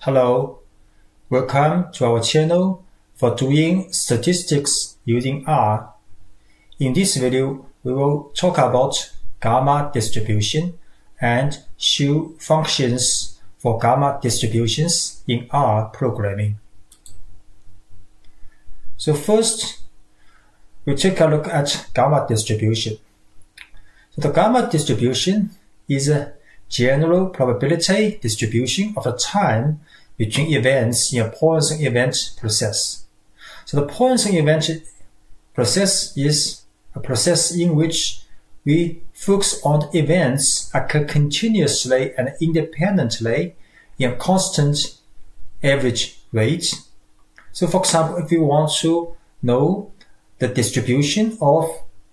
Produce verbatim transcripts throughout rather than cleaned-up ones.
Hello, welcome to our channel for doing statistics using R. In this video, we will talk about gamma distribution and show functions for gamma distributions in R programming. So first, we take a look at gamma distribution. So the gamma distribution is a general probability distribution of the time between events in a Poisson event process. So the Poisson event process is a process in which we focus on events occur continuously and independently in a constant average rate. So for example, if we want to know the distribution of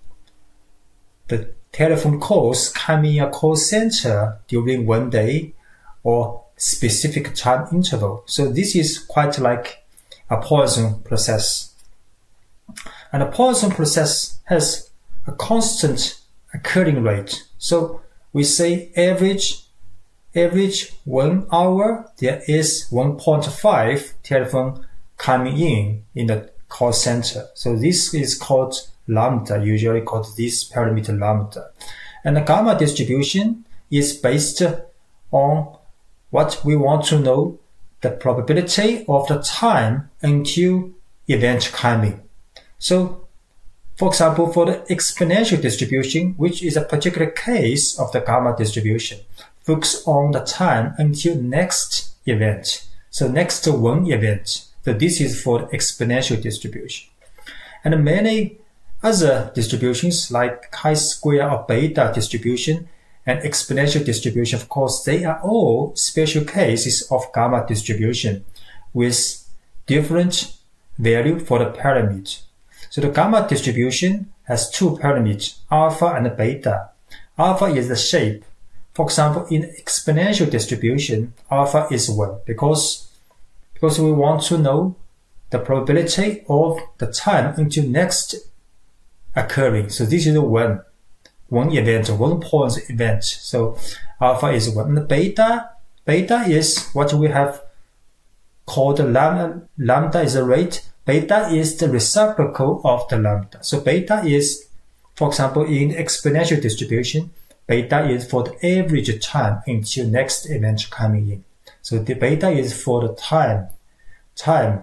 the telephone calls coming in a call center during one day or specific time interval. So this is quite like a Poisson process. And a Poisson process has a constant occurring rate. So we say average, average one hour, there is one point five telephone coming in in the call center. So this is called lambda, usually called this parameter lambda. And the gamma distribution is based on what we want to know, the probability of the time until event coming. So, for example, for the exponential distribution, which is a particular case of the gamma distribution, focus on the time until next event. So next to one event. So this is for the exponential distribution. And many other distributions like chi-square or beta distribution and exponential distribution, of course, they are all special cases of gamma distribution with different value for the parameter. So the gamma distribution has two parameters, alpha and beta. Alpha is the shape. For example, in exponential distribution, alpha is one because because we want to know the probability of the time until next occurring. So this is a one, one event, one point event. So alpha is one. And the beta, beta is what we have called lambda. Lambda is the rate. Beta is the reciprocal of the lambda. So beta is, for example, in exponential distribution, beta is for the average time until next event coming in. So the beta is for the time, time.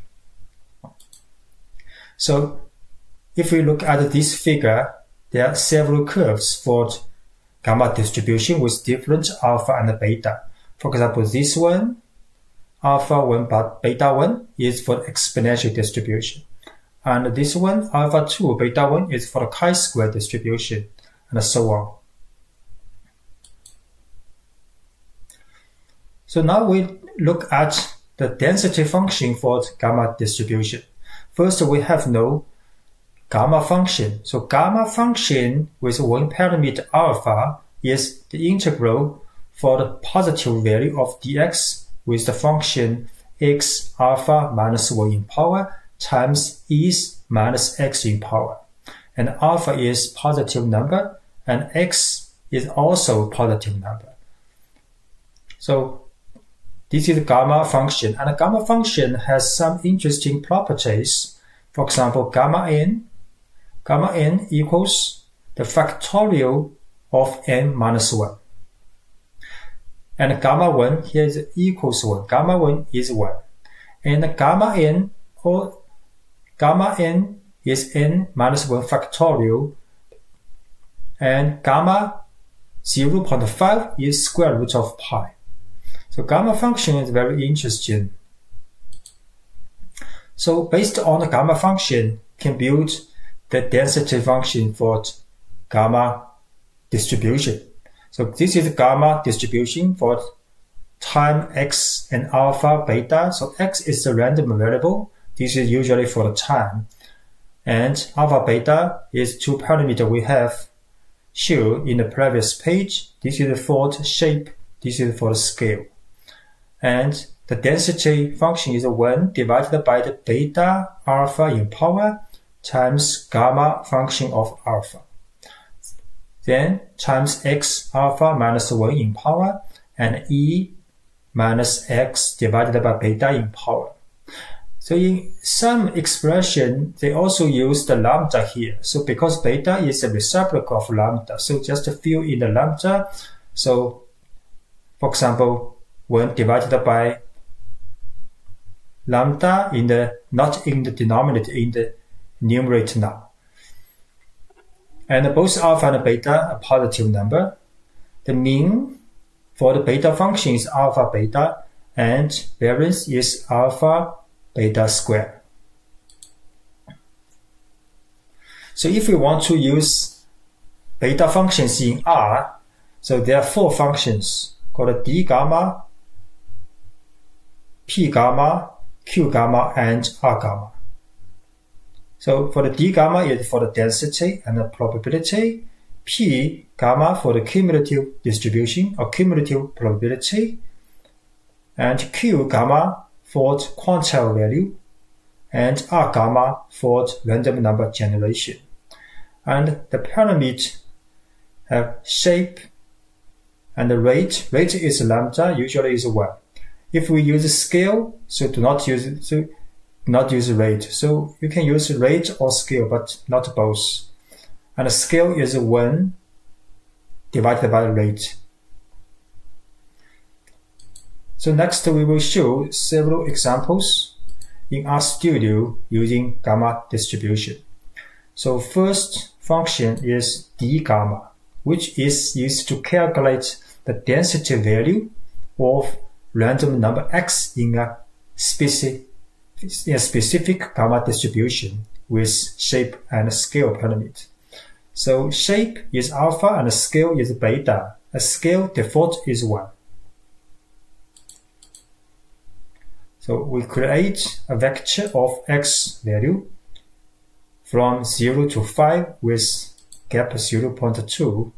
So if we look at this figure, there are several curves for gamma distribution with different alpha and beta. For example, this one, alpha one but beta one is for the exponential distribution. And this one, alpha two, beta one is for the chi-square distribution, and so on. So now we look at the density function for the gamma distribution. First, we have no gamma function. So gamma function with one parameter alpha is the integral for the positive value of dx with the function x alpha minus one in power times e minus x in power. And alpha is positive number and x is also positive number. So this is the gamma function, and the gamma function has some interesting properties. For example, gamma n, gamma n equals the factorial of n minus one. And gamma one here is equals one. Gamma one is one. And gamma n or gamma n is n minus one factorial. And gamma zero point five is square root of pi. So gamma function is very interesting. So based on the gamma function, can build the density function for gamma distribution. So this is gamma distribution for time x and alpha, beta. So x is the random variable. This is usually for the time. And alpha, beta is two parameters we have shown in the previous page. This is for the shape. This is for the scale. And the density function is one divided by the beta alpha in power times gamma function of alpha. Then times x alpha minus one in power and e minus x divided by beta in power. So in some expression, they also use the lambda here. So because beta is a reciprocal of lambda, so just fill in the lambda. So for example, one divided by lambda in the, not in the denominator, in the numerator now. And both alpha and beta are positive number. The mean for the beta function is alpha beta, and variance is alpha beta square. So if we want to use beta functions in R, so there are four functions called d gamma, p gamma, q gamma, and r gamma. So for the d gamma is for the density and the probability, p gamma for the cumulative distribution or cumulative probability, and q gamma for the quantile value, and r gamma for the random number generation. And the parameters have shape and the rate. Rate is lambda, usually is one. If we use scale, so do not use so not use rate. So you can use rate or scale, but not both. And the scale is one divided by the rate. So next we will show several examples in RStudio using gamma distribution. So first function is d gamma, which is used to calculate the density value of random number x in a specific, in a specific gamma distribution with shape and scale parameter. So shape is alpha and scale is beta. A scale default is one. So we create a vector of x value from zero to five with gap zero point two.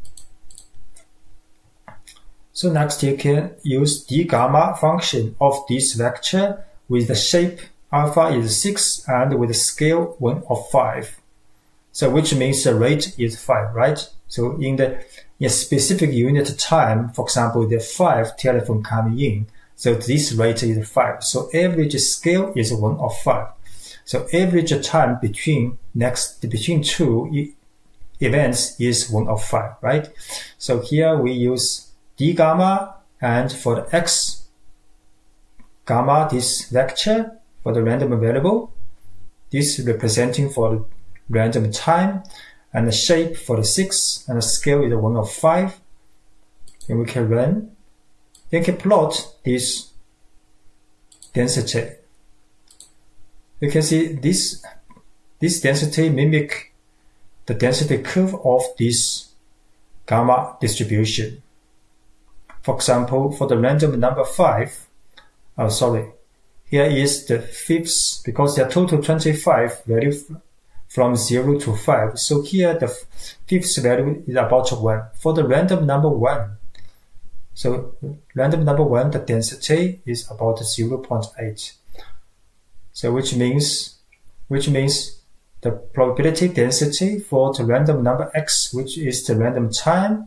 So next you can use d gamma function of this vector with the shape alpha is six and with the scale one of five. So which means the rate is five, right? So in the in a specific unit time, for example, the five telephone coming in, so this rate is five. So average scale is one of five. So average time between next between two e events is one of five, right? So here we use d gamma, and for the x gamma, this vector for the random variable, this representing for the random time, and the shape for the six, and the scale is one of five. And we can run. Then we can plot this density. You can see this this density mimic the density curve of this gamma distribution. For example, for the random number five, oh sorry, here is the fifth, because there are total twenty-five values from zero to five. So here the fifth value is about one. For the random number one, so random number one, the density is about zero point eight. So which means, which means the probability density for the random number x, which is the random time,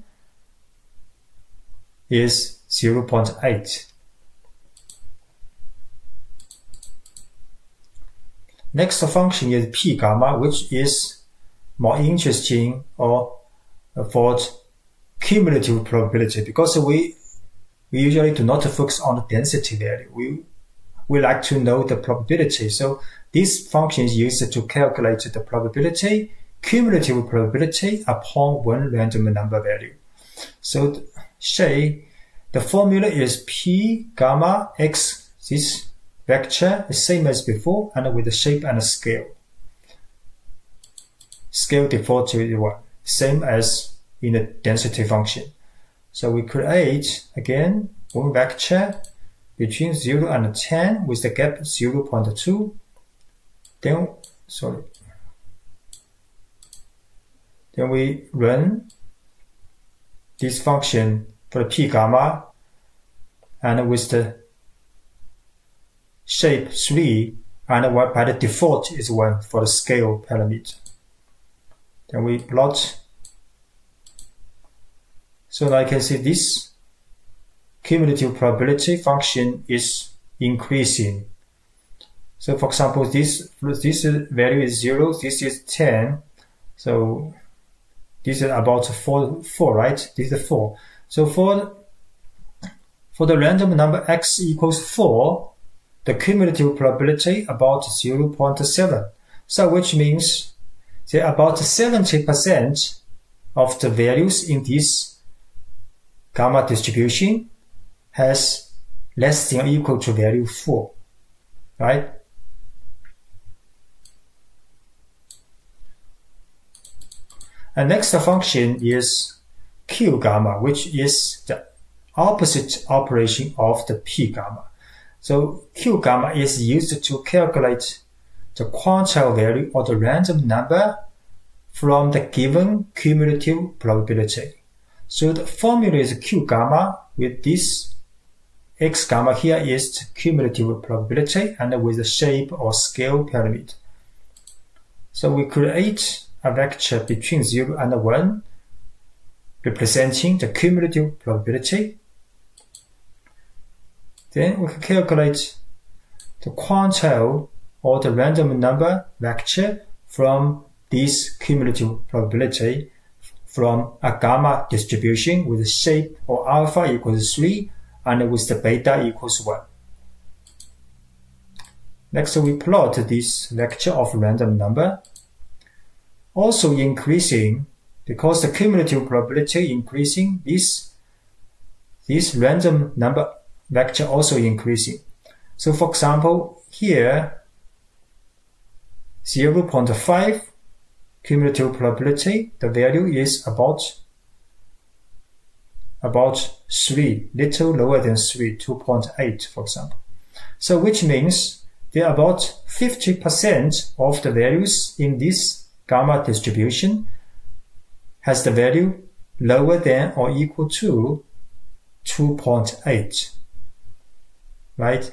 is zero point eight. Next function is p gamma, which is more interesting or for cumulative probability, because we we usually do not focus on the density value. We we like to know the probability. So this function is used to calculate the probability, cumulative probability upon one random number value. So say the formula is p gamma x, this vector is same as before and with the shape and scale. Scale default is one, same as in the density function. So we create again one vector between zero and ten with the gap zero point two. Then sorry. Then we run this function for the p gamma, and with the shape three, and what by the default is one for the scale parameter. Then we plot. So now you can see this cumulative probability function is increasing. So for example, this, this value is zero, this is ten, so this is about four, four, right? This is four. So for, for the random number x equals four, the cumulative probability about zero point seven. So which means that about seventy percent of the values in this gamma distribution has less than or equal to value four, right? And next function is Q gamma, which is the opposite operation of the P gamma. So Q gamma is used to calculate the quantile value or the random number from the given cumulative probability. So the formula is Q gamma with this X gamma here is the cumulative probability and with the shape or scale pyramid. So we create a vector between zero and one representing the cumulative probability. Then we can calculate the quantile or the random number vector from this cumulative probability from a gamma distribution with the shape or alpha equals three and with the beta equals one. Next, we plot this vector of random number, also increasing because the cumulative probability increasing, this, this random number vector also increasing. So for example, here zero point five cumulative probability, the value is about about three, little lower than three, two point eight for example. So which means there are about fifty percent of the values in this gamma distribution has the value lower than or equal to two point eight, right?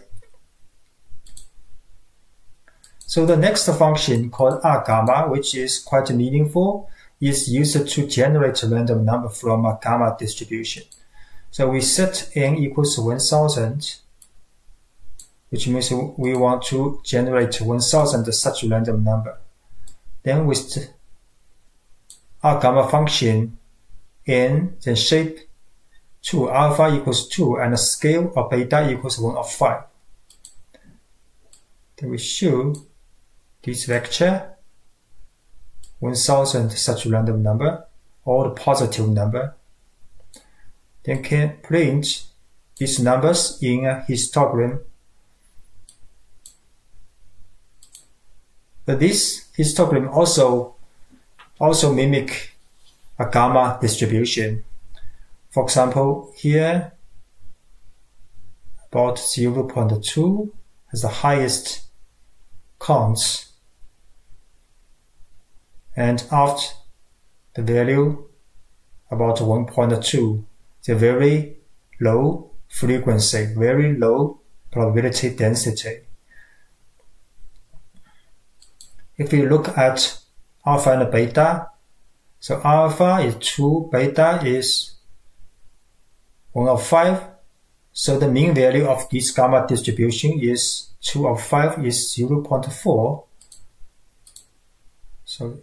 So the next function called R gamma, which is quite meaningful, is used to generate a random number from a gamma distribution. So we set n equals one thousand, which means we want to generate one thousand such random number. Then with R gamma function n, then shape two, alpha equals two, and scale of beta equals one of five. Then we show this vector, one thousand such random number, or the positive number. Then can print these numbers in a histogram. But this histogram also, also mimic a gamma distribution. For example, here about zero point two has the highest counts, and after the value about one point two, the very low frequency, very low probability density. If we look at alpha and beta, so alpha is two, beta is one of five, so the mean value of this gamma distribution is two of five is zero point four. So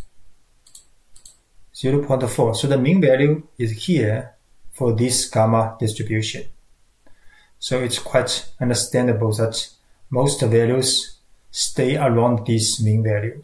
zero point four. So the mean value is here for this gamma distribution. So it's quite understandable that most values stay around this mean value.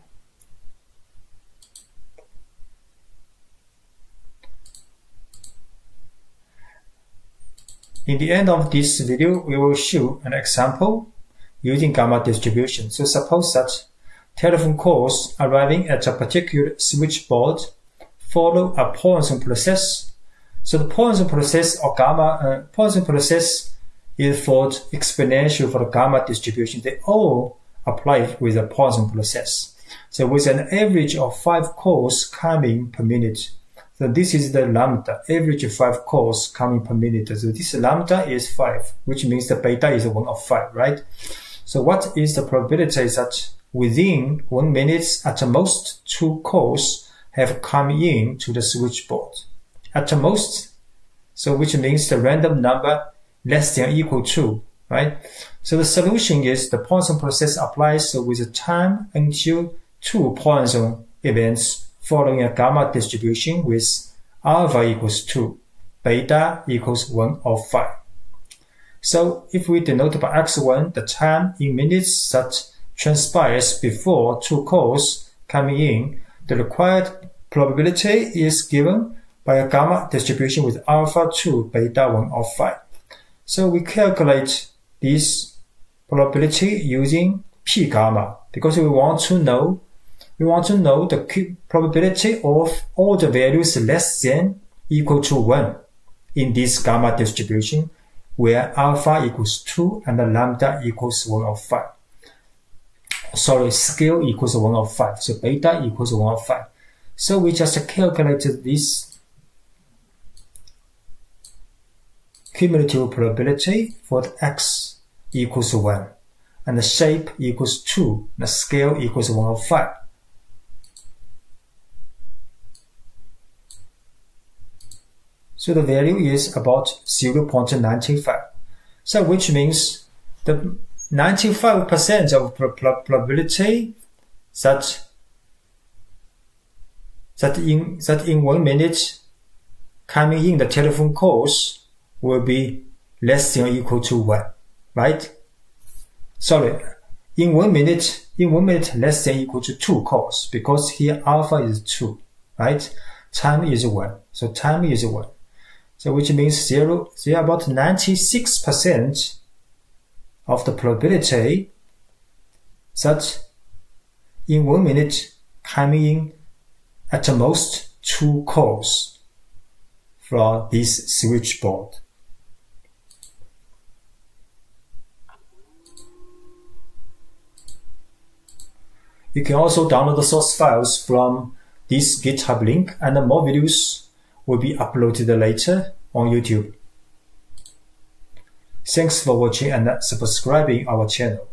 In the end of this video, we will show an example using gamma distribution. So suppose that telephone calls arriving at a particular switchboard follow a Poisson process. So the Poisson process or gamma, uh, Poisson process is for exponential for the gamma distribution. They all apply with the Poisson process. So with an average of five calls coming per minute. So this is the lambda, average of five calls coming per minute. So this lambda is five, which means the beta is one of five, right? So what is the probability that within one minute at most two calls have come in to the switchboard? At most, so which means the random number less than or equal to, right? So the solution is the Poisson process applies with the time until two Poisson events following a gamma distribution with alpha equals two, beta equals one or five. So if we denote by x one the time in minutes that transpires before two calls coming in, the required probability is given by a gamma distribution with alpha two, beta one or five. So we calculate this probability using p gamma because we want to know we want to know the probability of all the values less than equal to one in this gamma distribution where alpha equals two and lambda equals one or five. Sorry, scale equals one or five. So beta equals one or five. So we just calculated this cumulative probability for the x equals one and the shape equals two, the scale equals one or five. So the value is about zero point nine five. So which means the ninety-five percent of probability that that in that in one minute coming in the telephone calls will be less than or equal to one, right? Sorry, in one minute, in one minute less than or equal to two calls because here alpha is two, right? Time is one, so time is one. So which means zero, there are about ninety-six percent of the probability that in one minute coming in at the most two calls from this switchboard. You can also download the source files from this GitHub link, and more videos will be uploaded later on YouTube. Thanks for watching and subscribing our channel.